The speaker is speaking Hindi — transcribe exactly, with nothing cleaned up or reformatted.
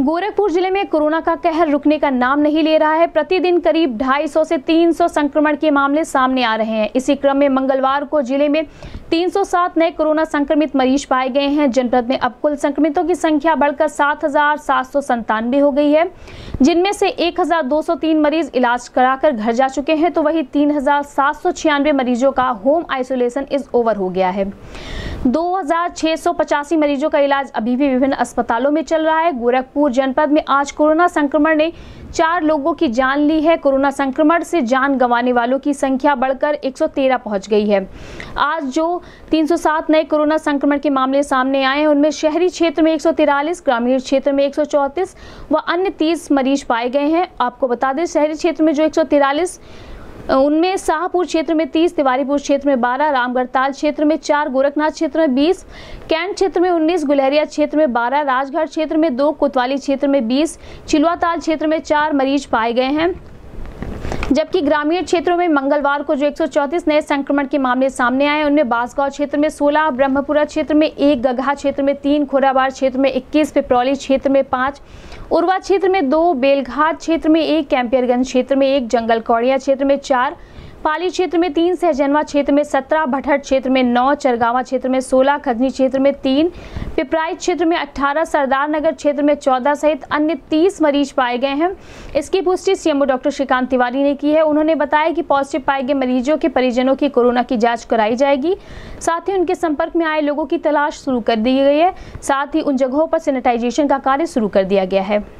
गोरखपुर जिले में कोरोना का कहर रुकने का नाम नहीं ले रहा है। प्रतिदिन करीब ढाई सौ से तीन सौ संक्रमण के मामले सामने आ रहे हैं। इसी क्रम में मंगलवार को जिले में तीन सौ सात नए कोरोना संक्रमित मरीज पाए गए हैं। जनपद में अब कुल संक्रमितों की संख्या बढ़कर सात हजार सात सौ संतानवे हो गई है, जिनमें से एक हजार दो सौ तीन मरीज इलाज कराकर घर जा चुके हैं, तो वहीं तीन हजार सात सौ छियानवे मरीजों का होम आइसोलेशन इज ओवर हो गया है। दो हजार छह सौ पचासी मरीजों का इलाज अभी भी विभिन्न अस्पतालों में चल रहा है। गोरखपुर जनपद में आज कोरोना संक्रमण ने चार लोगों की जान ली है। कोरोना संक्रमण से जान गंवाने वालों की संख्या बढ़कर एक सौ तेरह पहुंच गई है। आज जो तीन सौ सात नए कोरोना संक्रमण के मामले सामने आए हैं, उनमें शहरी क्षेत्र में एक सौ तिरालीस, ग्रामीण क्षेत्र में एक सौ चौंतीस व अन्य तीस मरीज पाए गए हैं। आपको बता दें, शहरी क्षेत्र में जो एक सौ तिरालीस, उनमें शाहपुर क्षेत्र में तीस, तिवारीपुर क्षेत्र में बारह, रामगढ़ताल क्षेत्र में चार, गोरखनाथ क्षेत्र में बीस, कैंट क्षेत्र में उन्नीस, गुलहरिया क्षेत्र में बारह, राजघाट क्षेत्र में दो, कोतवाली क्षेत्र में बीस, चिलुआताल क्षेत्र में चार मरीज पाए गए हैं। जबकि ग्रामीण क्षेत्रों में मंगलवार को जो एक सौ चौंतीस नए संक्रमण के मामले सामने आए, उनमें बांसगांव क्षेत्र में सोलह, ब्रह्मपुरा क्षेत्र में एक, गगहा क्षेत्र में तीन, खोराबाड़ क्षेत्र में इक्कीस, पिपरौली क्षेत्र में पाँच, उरवा क्षेत्र में दो, बेलघाट क्षेत्र में एक, कैंपियरगंज क्षेत्र में एक, जंगल कौड़िया क्षेत्र में चार, पाली क्षेत्र में तीन, सहजनवा क्षेत्र में सत्रह, भटहट क्षेत्र में नौ, चरगावा क्षेत्र में सोलह, खजनी क्षेत्र में तीन, पिपराइच क्षेत्र में अठारह, सरदार नगर क्षेत्र में चौदह सहित अन्य तीस मरीज पाए गए हैं। इसकी पुष्टि सीएमओ डॉक्टर श्रीकांत तिवारी ने की है। उन्होंने बताया कि पॉजिटिव पाए गए मरीजों के परिजनों की कोरोना की जाँच कराई जाएगी। साथ ही उनके संपर्क में आए लोगों की तलाश शुरू कर दी गई है। साथ ही उन जगहों पर सैनिटाइजेशन का कार्य शुरू कर दिया गया है।